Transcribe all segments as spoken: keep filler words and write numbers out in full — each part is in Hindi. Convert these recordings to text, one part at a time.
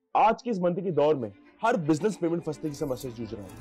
आज के इस मंदी के दौर में हर बिजनेस पेमेंट फंसने की समस्या से जूझ रहा है।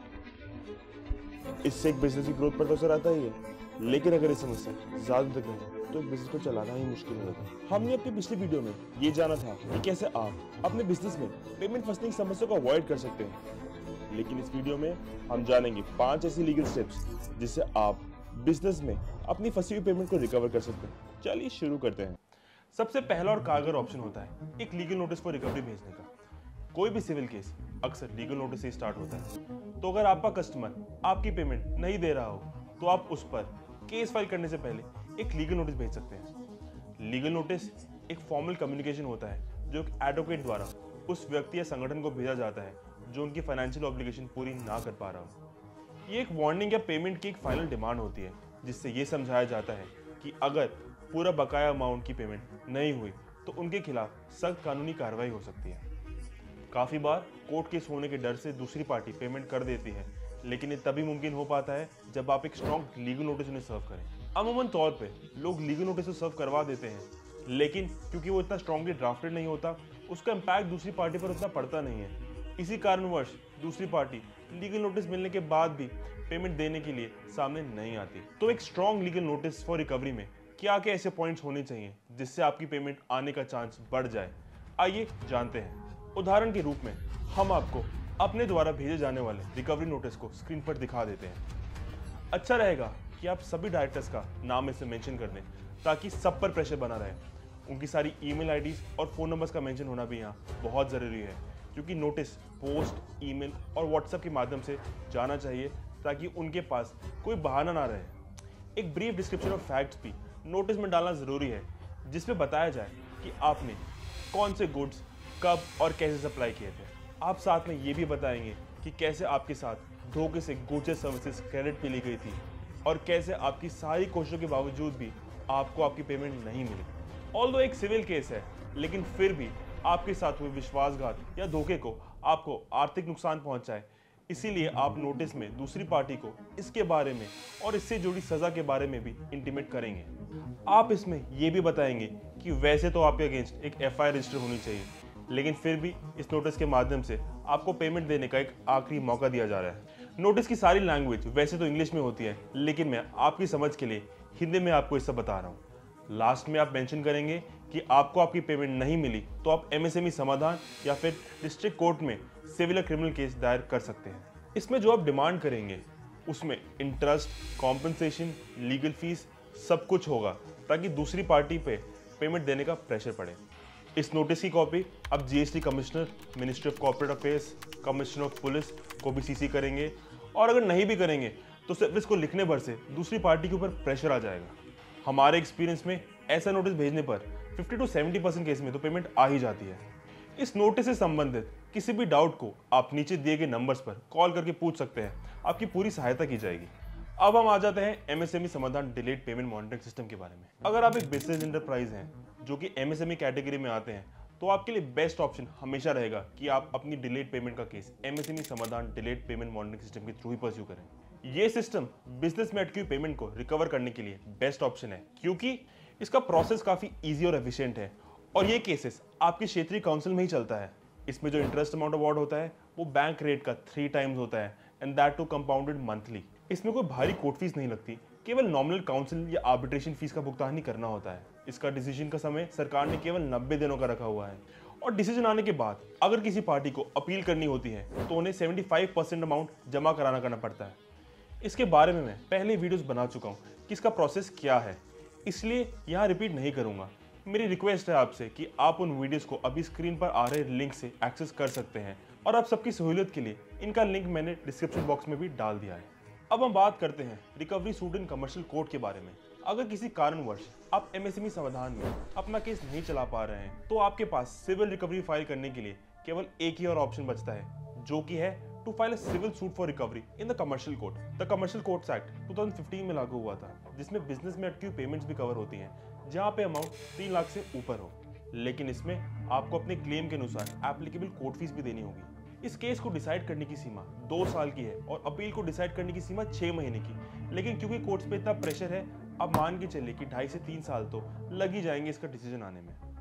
इससे एक बिजनेस की ग्रोथ पर तो असर आता ही है, लेकिन अगर ये समस्या ज्यादा तक रहे तो बिजनेस को चलाना ही मुश्किल हो जाता है। हमने अपनी पिछली वीडियो में ये जाना था कि कैसे आप अपने बिजनेस में पेमेंट फंसने की समस्या को अवॉइड कर सकते हैं, लेकिन इस वीडियो में हम जानेंगे पांच ऐसी लीगल स्टेप्स जिससे आप बिजनेस में अपनी फंसी हुई पेमेंट को रिकवर कर सकते हैं। चलिए शुरू करते हैं। सबसे पहला और कारगर ऑप्शन होता है एक लीगल नोटिस फॉर रिकवरी भेजने का। कोई भी सिविल केस अक्सर लीगल नोटिस से स्टार्ट होता है, तो अगर आपका कस्टमर आपकी पेमेंट नहीं दे रहा हो तो आप उस पर केस फाइल करने से पहले एक लीगल नोटिस भेज सकते हैं। लीगल नोटिस एक फॉर्मल कम्युनिकेशन होता है जो एक एडवोकेट द्वारा उस व्यक्ति या संगठन को भेजा जाता है जो उनकी फाइनेंशियल ऑब्लिगेशन पूरी ना कर पा रहा हो। ये एक वार्निंग या पेमेंट की एक फाइनल डिमांड होती है जिससे ये समझाया जाता है कि अगर पूरा बकाया अमाउंट की पेमेंट नहीं हुई तो उनके खिलाफ सख्त कानूनी कार्रवाई हो सकती है। काफ़ी बार कोर्ट केस होने के डर से दूसरी पार्टी पेमेंट कर देती है, लेकिन ये तभी मुमकिन हो पाता है जब आप एक स्ट्रॉन्ग लीगल नोटिस उन्हें सर्व करें। अमूमन तौर पे लोग लीगल नोटिस तो सर्व करवा देते हैं, लेकिन क्योंकि वो इतना स्ट्रांगली ड्राफ्टेड नहीं होता, उसका इम्पैक्ट दूसरी पार्टी पर उतना पड़ता नहीं है। इसी कारणवश दूसरी पार्टी लीगल नोटिस मिलने के बाद भी पेमेंट देने के लिए सामने नहीं आती। तो एक strong legal notice for recovery में क्या क्या ऐसे पॉइंट्स होने चाहिए जिससे आपकी पेमेंट आने का चांस बढ़ जाए, आइए जानते हैं। उदाहरण के रूप में हम आपको अपने द्वारा भेजे जाने वाले रिकवरी नोटिस को स्क्रीन पर दिखा देते हैं। अच्छा रहेगा कि आप सभी डायरेक्टर्स का नाम इसमें मेंशन कर दें ताकि सब पर प्रेशर बना रहे। उनकी सारी ईमेल आईडीज और फ़ोन नंबर्स का मेंशन होना भी यहाँ बहुत ज़रूरी है, क्योंकि नोटिस पोस्ट, ईमेल और व्हाट्सएप के माध्यम से जाना चाहिए ताकि उनके पास कोई बहाना ना रहे। एक ब्रीफ डिस्क्रिप्शन ऑफ फैक्ट्स भी नोटिस में डालना ज़रूरी है, जिसमें बताया जाए कि आपने कौन से गुड्स कब और कैसे सप्लाई किए थे। आप साथ में ये भी बताएंगे कि कैसे आपके साथ धोखे से गुड्स सर्विसेज क्रेडिट पे ली गई थी और कैसे आपकी सारी कोशिशों के बावजूद भी आपको आपकी पेमेंट नहीं मिली। ऑल्दो एक सिविल केस है, लेकिन फिर भी आपके साथ हुए विश्वासघात या धोखे को आपको आर्थिक नुकसान पहुंचाए, इसीलिए आप नोटिस में दूसरी पार्टी को इसके बारे में और इससे जुड़ी सजा के बारे में भी इंटीमेट करेंगे। आप इसमें यह भी बताएंगे कि वैसे तो आपके अगेंस्ट एक एफ आई आर रजिस्टर होनी चाहिए, लेकिन फिर भी इस नोटिस के माध्यम से आपको पेमेंट देने का एक आखिरी मौका दिया जा रहा है। नोटिस की सारी लैंग्वेज वैसे तो इंग्लिश में होती है, लेकिन मैं आपकी समझ के लिए हिंदी में आपको इससे बता रहा हूँ। लास्ट में आप मेंशन करेंगे कि आपको आपकी पेमेंट नहीं मिली तो आप M S M E Samadhaan या फिर डिस्ट्रिक्ट कोर्ट में सिविल या क्रिमिनल केस दायर कर सकते हैं। इसमें जो आप डिमांड करेंगे उसमें इंटरेस्ट, कॉम्पनसेशन, लीगल फीस सब कुछ होगा ताकि दूसरी पार्टी पे पेमेंट देने का प्रेशर पड़े। इस नोटिस की कॉपी आप G S T commissioner, ministry of corporate affairs, commissioner of police को भी सीसी करेंगे, और अगर नहीं भी करेंगे तो सिर्फ इसको लिखने भर से दूसरी पार्टी के ऊपर प्रेशर आ जाएगा। हमारे एक्सपीरियंस में ऐसा नोटिस भेजने पर fifty to seventy percent case में तो पेमेंट आ ही जाती है। इस नोटिस से संबंधित किसी भी डाउट को आप नीचे दिए गए नंबर्स पर कॉल करके पूछ सकते हैं, आपकी पूरी सहायता की जाएगी। अब हम आ जाते हैं M S M E Samadhaan delayed payment monitoring system के बारे में। अगर आप एक बिजनेस एंटरप्राइज हैं जो कि M S M E category में आते हैं, तो आपके लिए बेस्ट ऑप्शन हमेशा रहेगा कि आप अपनी डिलेड पेमेंट का case M S M E Samadhaan delayed payment monitoring system के थ्रू ही परस्यू करें। ये सिस्टम बिजनेस में अटकी पेमेंट को रिकवर करने के लिए बेस्ट ऑप्शन है, क्योंकि इसका प्रोसेस काफी ईजी और एफिशिएंट है और ये केसेस आपकी क्षेत्रीय काउंसिल में ही चलता है। इसमें जो इंटरेस्ट अमाउंट अवार्ड होता है वो बैंक रेट का थ्री टाइम्स होता है, and that too compounded monthly. इसमें कोई भारी कोर्ट फीस नहीं लगती, केवल नॉमिनल काउंसिल या आर्बिट्रेशन फीस का भुगतान ही करना होता है। इसका डिसीजन का समय सरकार ने केवल नब्बे दिनों का रखा हुआ है, और डिसीजन आने के बाद अगर किसी पार्टी को अपील करनी होती है तो उन्हें पचहत्तर परसेंट अमाउंट जमा कराना करना पड़ता है। इसके बारे में मैं पहले वीडियोस बना चुका हूँ कि इसका प्रोसेस क्या है, इसलिए यहाँ रिपीट नहीं करूँगा। मेरी रिक्वेस्ट है आपसे कि आप उन वीडियोस को अभी स्क्रीन पर आ रहे लिंक से एक्सेस कर सकते हैं, और आप सबकी सहूलियत के लिए इनका लिंक मैंने डिस्क्रिप्शन बॉक्स में भी डाल दिया है। अब हम बात करते हैं recovery suit in commercial court के बारे में। अगर किसी कारणवश आप एम एस एम ई समाधान में अपना केस नहीं चला पा रहे हैं, तो आपके पास सिविल रिकवरी फाइल करने के लिए केवल एक ही और ऑप्शन बचता है, जो कि है to file a civil suit for recovery in the commercial court. The commercial courts act two thousand fifteen में लागू हुआ था, जिसमें बिजनेस में अटकी हुई पेमेंट्स भी कवर होती हैं जहां पे अमाउंट तीन लाख से ऊपर हो, लेकिन इसमें आपको अपने क्लेम के अनुसार एप्लीकेबल कोर्ट फीस भी देनी होगी। इस केस को डिसाइड करने की सीमा दो साल की है और अपील को डिसाइड करने की सीमा छह महीने की, लेकिन क्योंकि कोर्ट्स पे इतना प्रेशर है, अब मान के चलिए कि ढाई से तीन साल तो लग ही जाएंगे इसका डिसीजन आने में।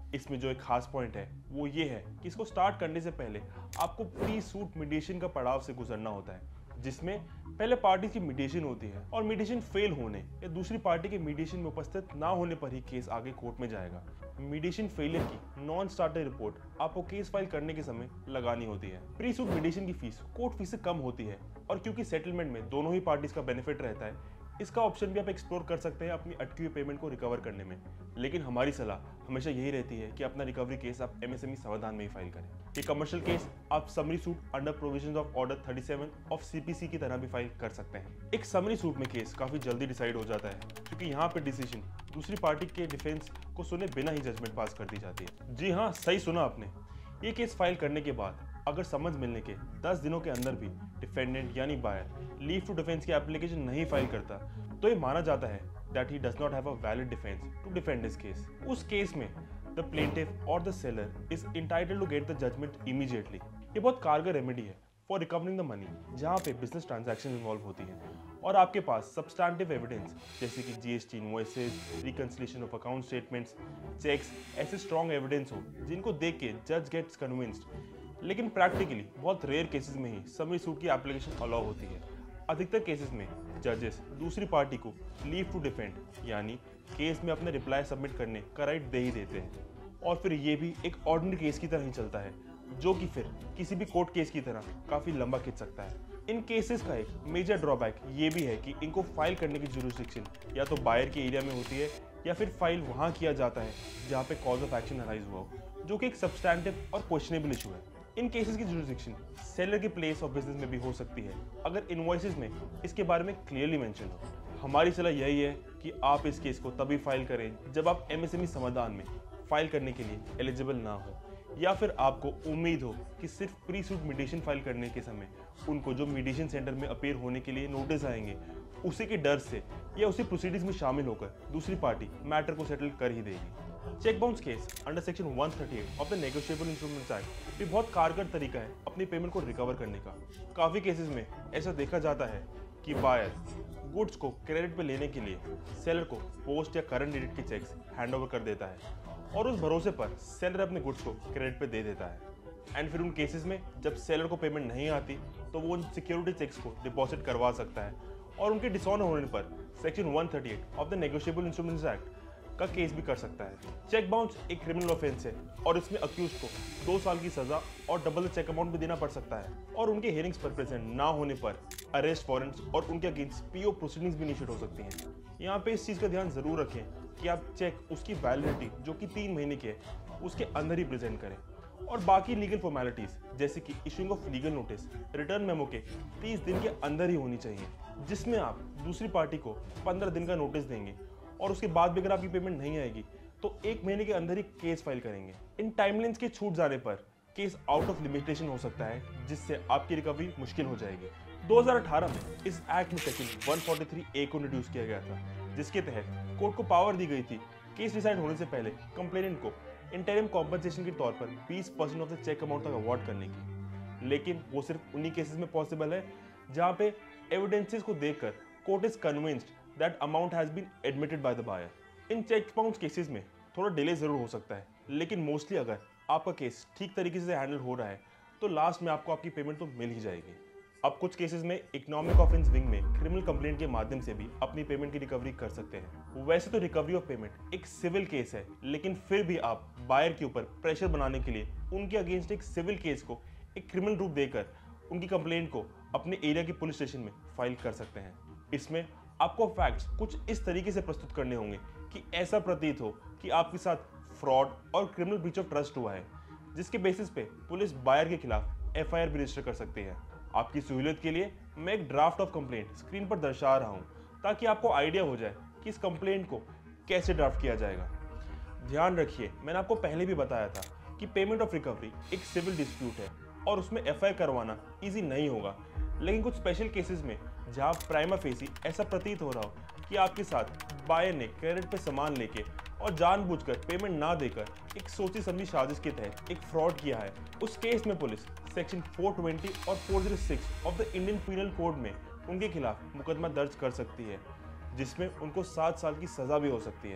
इसमें जो एक खास पॉइंट है वो ये है कि इसको स्टार्ट करने से पहले आपको प्री सूट मीडिएशन का पड़ाव से गुजरना होता है, जिसमें पहले पार्टी की मीडिएशन होती है और मीडिएशन फेल होने या दूसरी पार्टी के मीडिएशन में उपस्थित ना होने पर ही केस आगे कोर्ट में जाएगा। मीडिएशन फेलियर की नॉन स्टार्टर रिपोर्ट आपको केस फाइल करने के समय लगानी होती है। प्री सूट मीडिएशन की फीस कोर्ट फीस से कम होती है और क्योंकि सेटलमेंट में दोनों ही पार्टीज का बेनिफिट रहता है, इसका ऑप्शन भी आप एक्सप्लोर कर सकते हैं अपनी अटकी हुई पेमेंट को रिकवर करने में। लेकिन हमारी सलाह हमेशा यही रहती है कि अपना रिकवरी केस आप एमएसएमई समाधान में ही फाइल करें। ये कमर्शियल केस आप summary suit under provisions of order सैंतीस ऑफ सीपीसी की तरह भी फाइल कर सकते हैं। एक समरी सूट में केस काफी जल्दी डिसाइड हो जाता है क्योंकि यहाँ पे डिसीजन दूसरी पार्टी के डिफेंस को सुने बिना ही जजमेंट पास कर दी जाती है। जी हाँ, सही सुना आपने। ये केस फाइल करने के बाद अगर समझ मिलने के दस दिनों के अंदर भी डिफेंडेंट यानी बायर लीव टू डिफेंस की एप्लीकेशन नहीं फाइल करता, तो ये माना जाता है that he does not have a valid defense to defend his case. उस केस में the plaintiff or the seller is entitled to get the judgment immediately. ये बहुत कारगर रेमेडी है for recovering the money जहाँ पे business transaction involve होती है और आपके पास substantive evidence जैसे कि GST invoices, reconciliation of account statements, checks, ऐसे strong evidence हो जिनको देख के judge gets convinced। लेकिन प्रैक्टिकली बहुत रेयर केसेस में ही समरी सूट की एप्लीकेशन अलाउ होती है। अधिकतर केसेस में जजेस दूसरी पार्टी को लीव टू डिफेंड यानी केस में अपने रिप्लाई सबमिट करने का राइट दे ही देते हैं और फिर ये भी एक ऑर्डिनरी केस की तरह ही चलता है, जो कि फिर किसी भी कोर्ट केस की तरह काफ़ी लंबा खिंच सकता है। इन केसेस का एक मेजर ड्रॉबैक ये भी है कि इनको फाइल करने की जुरिस्डिक्शन या तो बायर के एरिया में होती है या फिर फाइल वहाँ किया जाता है जहाँ पे कॉज ऑफ एक्शन अराइज हुआ हो, जो कि एक सब्सटैंटिव और क्वेश्चनेबल इशू है। इन केसेस की जुरिस्डिक्शन सेलर के प्लेस ऑफ बिजनेस में भी हो सकती है अगर इनवॉइसेस में इसके बारे में क्लियरली मेंशन हो। हमारी सलाह यही है कि आप इस केस को तभी फाइल करें जब आप एमएसएमई समाधान में फाइल करने के लिए एलिजिबल ना हो या फिर आपको उम्मीद हो कि सिर्फ प्री सूट मीडिएशन फाइल करने के समय उनको जो मीडिएशन सेंटर में अपीयर होने के लिए नोटिस आएंगे उसी के डर से या उसी प्रोसीडिंग्स में शामिल होकर दूसरी पार्टी मैटर को सेटल कर ही देगी। Cheque bounce case under section एक सौ अड़तीस of the negotiable instruments act भी बहुत कारगर तरीका है अपनी पेमेंट को रिकवर करने का। काफ़ी केसेस में ऐसा देखा जाता है कि बायर गुड्स को क्रेडिट पे लेने के लिए सेलर को पोस्ट या करंट डेटेड के चेक्स हैंड ओवर कर देता है और उस भरोसे पर सेलर अपने गुड्स को क्रेडिट पे दे देता है। एंड फिर उन केसेस में जब सेलर को पेमेंट नहीं आती तो वो उन सिक्योरिटी चेक्स को डिपॉजिट करवा सकता है और उनके डिसऑनर होने पर सेक्शन एक सौ अड़तीस of the negotiable instruments act का केस भी कर सकता है। चेक बाउंस एक क्रिमिनल ऑफेंस है और इसमें अक्यूज को दो साल की सजा और डबल द चेक अमाउंट भी देना पड़ सकता है और उनके हियरिंग्स पर प्रेजेंट ना होने पर अरेस्ट वारंट्स और उनके अगेंस्ट पीओ प्रोसीडिंग्स भी इनिशिएट हो सकती हैं। यहाँ पे इस चीज़ का ध्यान जरूर रखें कि आप चेक उसकी वैलिडिटी जो कि तीन महीने की है उसके अंदर ही प्रेजेंट करें और बाकी लीगल फॉर्मेलिटीज जैसे कि issuing of legal notice return memo के तीस दिन के अंदर ही होनी चाहिए, जिसमें आप दूसरी पार्टी को पंद्रह दिन का नोटिस देंगे और उसके बाद भी अगर आपकी पेमेंट नहीं आएगी तो एक महीने के अंदर ही केस फाइल करेंगे। इन टाइमलाइंस के छूट जाने पर केस आउट ऑफ लिमिटेशन हो सकता है जिससे आपकी रिकवरी मुश्किल हो जाएगी। दो हज़ार अठारह में इस एक्ट में सेक्शन एक सौ तैंतालीस ए को इंट्रोड्यूस किया गया था जिसके तहत कोर्ट को पावर दी गई थी केस डिसाइड होने से पहले कंप्लेनेंट को इंटरिम कॉम्पनसेशन के तौर पर बीस percent of the cheque amount तक अवार्ड करने की, लेकिन वो सिर्फ उन्हीं केसेस में पॉसिबल है जहां पे एविडेंसेस को देखकर court is convinced that amount has been admitted by the buyer. इन चेक बाउंस केसेस में थोड़ा डिले जरूर हो सकता है, लेकिन मोस्टली अगर आपका केस ठीक तरीके से हैंडल हो रहा है तो लास्ट में आपको आपकी पेमेंट तो मिल ही जाएगी। अब कुछ केसेस में इकोनॉमिक ऑफेंस विंग में क्रिमिनल कंप्लेंट के माध्यम से भी अपनी पेमेंट की रिकवरी कर सकते हैं। वैसे तो रिकवरी ऑफ पेमेंट एक सिविल केस है, लेकिन फिर भी आप बायर के ऊपर प्रेशर बनाने के लिए उनके अगेंस्ट एक सिविल केस को एक क्रिमिनल रूप देकर उनकी कंप्लेंट को अपने एरिया की पुलिस स्टेशन में फाइल कर सकते हैं। इसमें आपको फैक्ट्स कुछ इस तरीके से प्रस्तुत करने होंगे कि ऐसा प्रतीत हो कि आपके साथ फ्रॉड और क्रिमिनल ब्रीच ऑफ ट्रस्ट हुआ है, जिसके बेसिस पे पुलिस बायर के खिलाफ एफ आई आर भी रजिस्टर कर सकती है। आपकी सहूलियत के लिए मैं एक ड्राफ्ट ऑफ कंप्लेंट स्क्रीन पर दर्शा रहा हूं ताकि आपको आइडिया हो जाए कि इस कंप्लेंट को कैसे ड्राफ्ट किया जाएगा। ध्यान रखिए, मैंने आपको पहले भी बताया था कि पेमेंट ऑफ रिकवरी एक सिविल डिस्प्यूट है और उसमें एफ आई आर करवाना ईजी नहीं होगा, लेकिन कुछ स्पेशल केसेस में जहां प्राइमा फेसी ऐसा प्रतीत हो रहा हो कि आपके साथ बायर ने क्रेडिट पे सामान लेके और जानबूझकर पेमेंट ना देकर एक सोची समझी साजिश के तहत एक फ्रॉड किया है, उस केस में पुलिस सेक्शन चार सौ बीस और चार सौ छह of the Indian penal code में उनके खिलाफ मुकदमा दर्ज कर सकती है, जिसमें उनको सात साल की सजा भी हो सकती है।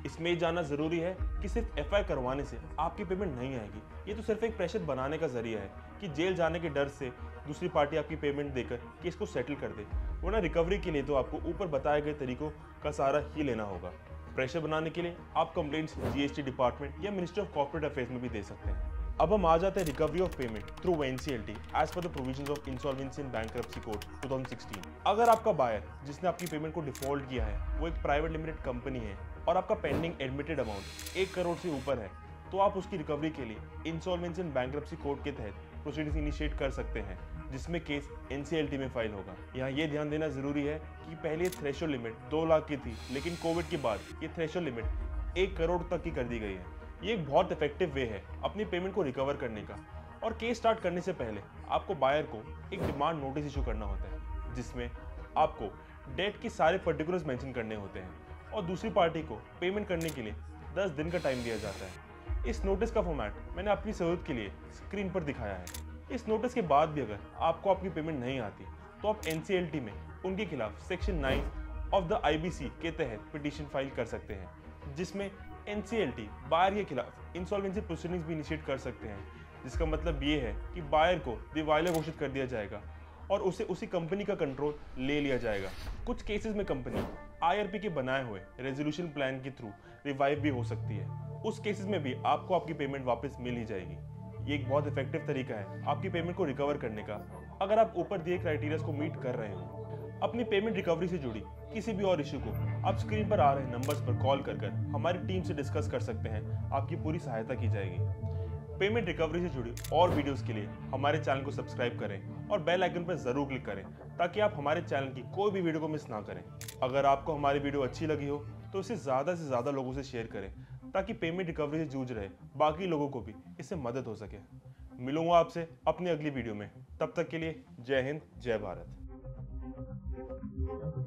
इसमें ये जानना जरूरी है कि सिर्फ एफ आई आर करवाने से आपकी पेमेंट नहीं आएगी। ये तो सिर्फ एक प्रेशर बनाने का जरिया है कि जेल जाने के डर से दूसरी पार्टी आपकी पेमेंट देकर केस को सेटल कर दे, वरना रिकवरी के लिए तो आपको ऊपर बताए गए तरीकों का सहारा ही लेना होगा। प्रेशर बनाने के लिए आप complaints G S T department या मिनिस्ट्री ऑफ कॉर्पोरेट अफेयर्स में भी दे सकते हैं। अब हम आ जाते हैं recovery of payment through N C L T as per the provisions of insolvency and bankruptcy code two thousand sixteen. अगर आपका बायर जिसने आपकी पेमेंट को डिफॉल्ट किया है वो एक प्राइवेट लिमिटेड कंपनी है और आपका पेंडिंग एडमिटेड अमाउंट एक करोड़ से ऊपर है, तो आप उसकी रिकवरी के लिए इंसॉल्वेंसी एंड बैंक्रप्सी कोड के तहत प्रोसीडिंग्स इनिशिएट कर सकते हैं, जिसमें case N C L T में फाइल होगा। यहाँ ये ध्यान देना जरूरी है कि पहले थ्रेशोल्ड लिमिट दो लाख की थी, लेकिन कोविड के बाद ये थ्रेशोल्ड लिमिट एक करोड़ तक की कर दी गई है। ये एक बहुत इफेक्टिव वे है अपनी पेमेंट को रिकवर करने का। और केस स्टार्ट करने से पहले आपको बायर को एक डिमांड नोटिस इशू करना होता है, जिसमें आपको डेट के सारे पर्टिकुलर्स मेंशन करने होते हैं और दूसरी पार्टी को पेमेंट करने के लिए दस दिन का टाइम दिया जाता है। इस नोटिस का फॉर्मेट मैंने अपनी सहूलियत के लिए स्क्रीन पर दिखाया है। इस नोटिस के बाद भी अगर आपको आपकी पेमेंट नहीं आती तो आप एन सी एल टी में उनके खिलाफ section nine of the I B C के तहत पिटीशन फाइल कर सकते हैं, जिसमें N C L T buyer के खिलाफ इंसॉल्वेंसी प्रोसीडिंग्स भी इनिशिएट कर सकते हैं, जिसका मतलब ये है कि बायर को दिवालिया घोषित कर दिया जाएगा और उसे उसी कंपनी का कंट्रोल ले लिया जाएगा। कुछ केसेस में कंपनी आई आर पी के बनाए हुए रेजोल्यूशन प्लान के थ्रू रिवाइव भी हो सकती है। उस केसेस में भी आपको आपकी पेमेंट वापस मिल ही जाएगी। ये एक बहुत इफेक्टिव तरीका है आपकी पेमेंट को रिकवर करने का, अगर आप ऊपर दिए क्राइटेरिया को मीट कर रहे हो। अपनी पेमेंट रिकवरी से जुड़ी किसी भी और इशू को आप स्क्रीन पर आ रहे नंबर्स पर कॉल कर कर हमारी टीम से डिस्कस कर सकते हैं, आपकी पूरी सहायता की जाएगी। पेमेंट रिकवरी से जुड़ी और वीडियोस के लिए हमारे चैनल को सब्सक्राइब करें और बेल आइकन पर जरूर क्लिक करें ताकि आप हमारे चैनल की कोई भी वीडियो को मिस ना करें। अगर आपको हमारी वीडियो अच्छी लगी हो तो इसे ज़्यादा से ज़्यादा लोगों से शेयर करें ताकि पेमेंट रिकवरी से जूझ रहे बाकी लोगों को भी इससे मदद हो सके। मिलूंगा आपसे अपनी अगली वीडियो में, तब तक के लिए जय हिंद, जय भारत।